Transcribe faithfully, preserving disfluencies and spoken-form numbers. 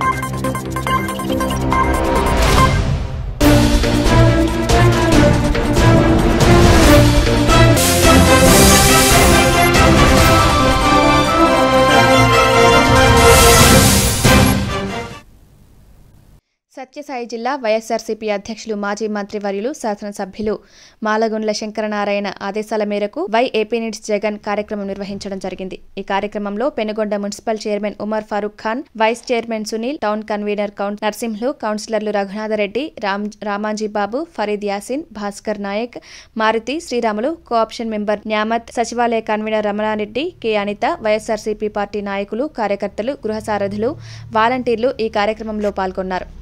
సత్యసాయి జిల్లా వైఎస్ఆర్సీపీ అధ్యక్షులు మాజీ మంత్రివర్యులు శాసనసభ్యులు మాలగుండ్ల శంకరనారాయణ ఆదేశాల మేరకు వై ఏపీ నీడ్స్ జగన్ కార్యక్రమం నిర్వహించడం జరిగింది. ఈ కార్యక్రమంలో Penugonda municipal chairman Umar Farooq Khan, vice chairman Sunil, town convener Narsimhulu, కౌన్సిలర్లు రఘునాథరెడ్డి, రామ్ రామాంజీబాబు, ఫరీద్ యాసిన్, భాస్కర్ నాయక్, మారుతి, శ్రీరాములు, కోఆప్షన్ మెంబర్ న్యామత్, సచివాలయ convener Ramana Reddy, K Anitha, YSRCP party నాయకులు, కార్యకర్తలు, గృహ సారథులు, వాలంటీర్లు ఈ కార్యక్రమంలో పాల్గొన్నారు.